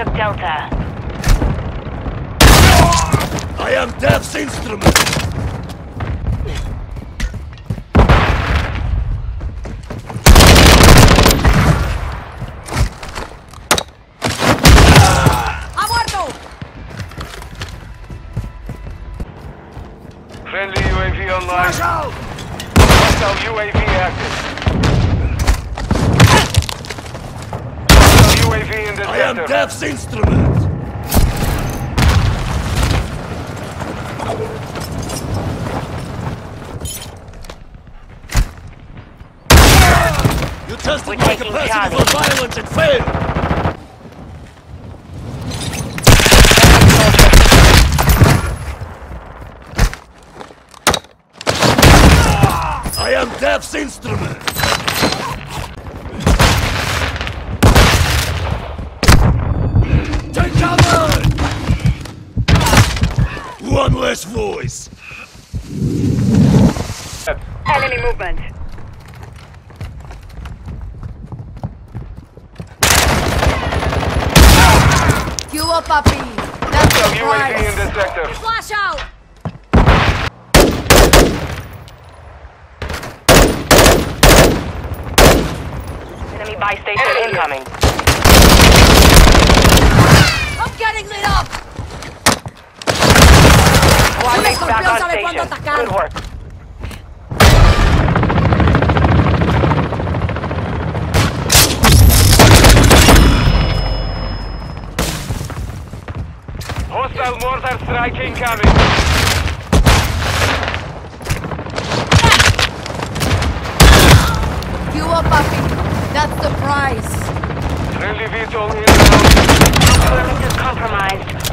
took Delta. I am Death's instrument! Friendly UAV online. Flash out! Hostile UAV active. Hostile UAV in the I am sector. Death's instrument! You tested We're my taking capacity Charlie. for violence and failed! I am Death's instrument! Take cover! One less voice! Enemy movement. You up, puppy. That's the Hostile UAV in prize. the sector. Flash out. Enemy buy station incoming. I'm getting lit up. Squad mates Escorpión back on sabe cuándo station. atacar. Good work. Hostile mortar strike incoming. You up, puppy. That's the prize. Friendly VTOL inbound. Equipment is compromised.